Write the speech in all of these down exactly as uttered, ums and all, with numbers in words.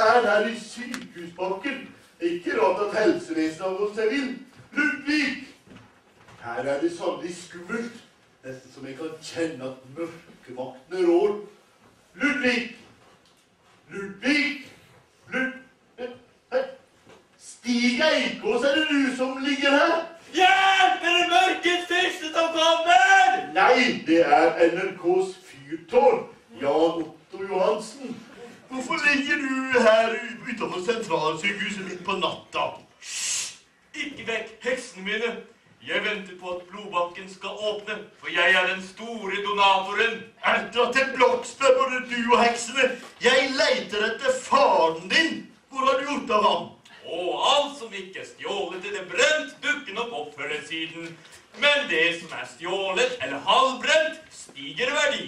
er her i sykehusbakken. Ikke rart at helsevesenet har gått seg vill. Ludvig! Her er det sannelig skummelt. Nesten som jeg kan kjenne at mørkemaktene rår. Ludvig! Ludvig! Ludvig! Hei! Stig Eikås, er det du som ligger her? Hjelp! Er det mørkets fyrste som kommer? Nei, det er N R K's fyrtårn. Jan Otto Johansen. Hvorfor ligger du her utenfor sentralsykehuset midt på natta? Hysj! Ikke vekk heksene mine. Jeg venter på at blodbanken skal åpne, for jeg er den store donatoren. Dra til Blokstad, både du og heksene. Jeg leiter etter faren din. Hvor har du gjort av ham? Og alt som ikke er stjålet eller brent, dukker nok opp før den siden. Men det som er stjålet eller halvbrent, stiger i verdi.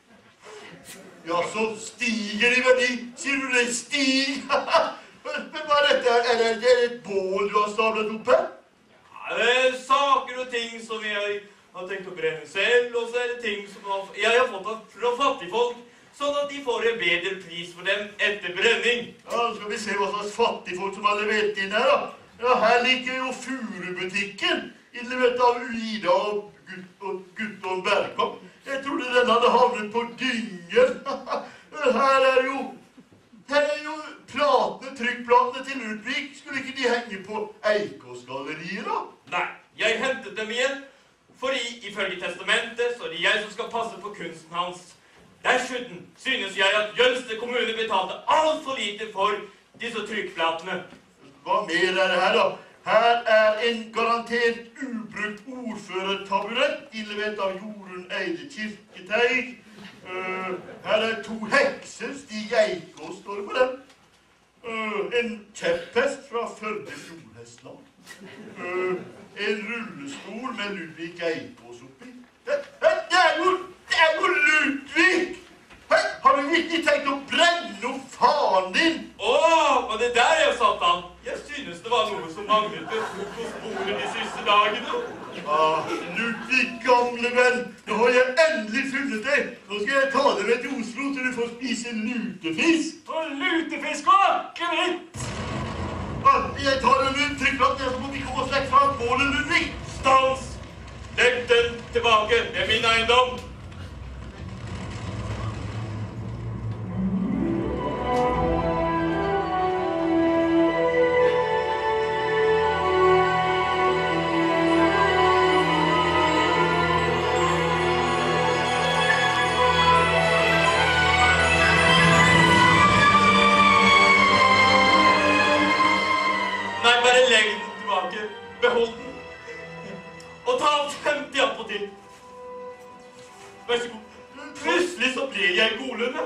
Ja, så stiger i verdi. Sier du det? Stig? Men hva er dette? Er det et bål du har stablet opp her? Ja, det er saker og ting som jeg har tenkt å brenne selv, og så er det ting som jeg har fått fra fattigfolk, sånn at de får en bedre pris for dem etter brenning. Ja, skal vi se hva slags fattigfolk som har levert inn her, da. Ja, her ligger jo Furubutikken, innlevert av Uida og Guttorm Bergkamp. Jeg trodde den hadde havnet på dyngen. Her er jo, her er jo platene, trykkplatene til Ludvig. Skulle ikke de henge på Eikås-galleriet, da? Nei, jeg hentet dem igjen, fordi ifølge testamentet så er det jeg som skal passe på kunsten hans. Dessuten synes jeg at Jølster kommune betalte alt for lite for disse trykkplatene. Hva mer er det her, da? Her er en garantert ubrukt ordførertaburett, innlevert av Jorunn Eide Kirketeig. Uh, her er to hekser, Stig Eikås står det på dem. Uh, en kjepphest fra Førde Fjordhestland. Uh, en rullestol med Ludvig Eikås oppi. Det, det, det er jo, det er jo Ludvig! Hei, har du virkelig tenkt å brenne opp faren din? Åh, var det der jeg satt han? Jeg synes det var noe som manglet ved frokostbordet de siste dagene. Ah, Ludvig, gamle venn, nå har jeg endelig funnet deg. Nå skal jeg ta deg med til Oslo til du får spise lutefisk. Og lutefisk og akevitt! Ah, jeg tar en rundt trykkplatt, så må vi komme oss vekk fra bålet, Ludvig. Stans! Legg den tilbake, det er min eiendom. Behold den, og ta femti attpåtil. Vær så god. Plutselig så ble jeg golende.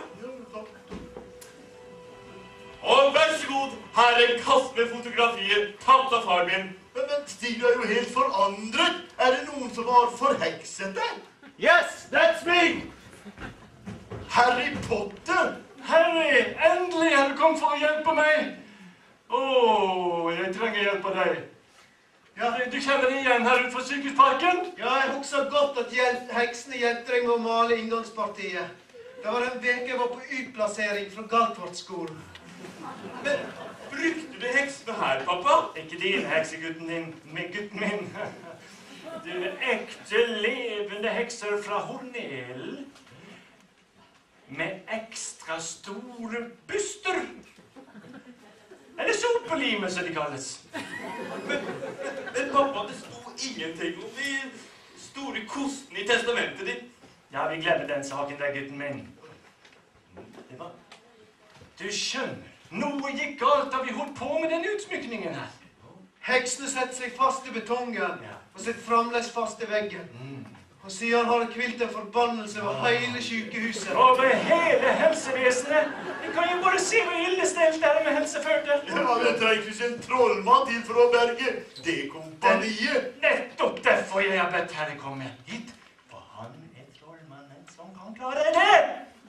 Og vær så god, her er en kasse med fotografier, tatt av far min. Men, men Stig, du er jo helt forandret. Er det noen som har forhekset deg? Yes, that's me! Harry Potter! Harry, endelig har du kommet for å hjelpe meg. Åh, jeg trenger hjelp av deg. Ja, du kjenner det igjen her utenfor sykehusparken? Ja, jeg husker godt at hjel- heksene hjelpte deg med å male inngangspartiet. Det var en veke jeg var på utplassering fra Galtvartskolen. Men brukte du heksene her, pappa? Ikke din heksegutten din, med gutten min. Du er ekte levende hekser fra Hornelen. Med ekstra store byster. Eller sopelime, som de kalles. Men, men pappa, det sto ingenting om de store kostene i testamentet ditt. Ja, vi glemmer den saken der, gutten min. Det var... Du skjønner, noe gikk galt da vi holdt på med den utsmykningen her. Heksene setter seg fast i betongen, og sitter fremdeles fast i veggen. Mm. Og siden har det kvilt en forbannelse over hele sykehuset. Over hele helsevesenet. Vi kan jo bare se hvor ille stelt det er med helseførte. Ja, det trengs en trollmann til for å berge det kompaniet. Nettopp derfor jeg har bedt Herre komme hit. For han er trollmannen som kan klare det.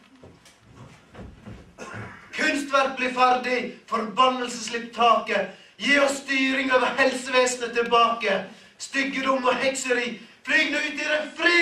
Kunstverk blir ferdig, forbannelse slipp taket. Gi oss styring over helsevesenet tilbake. Styggedom og hekseri. Flyg nå ut i det fri!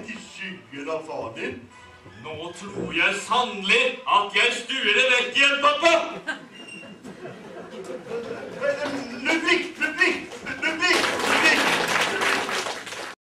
midt i skyggen av far din. Nå tror jeg sannelig at jeg stuer det vekk igjen, pappa! Ludvig, Ludvig!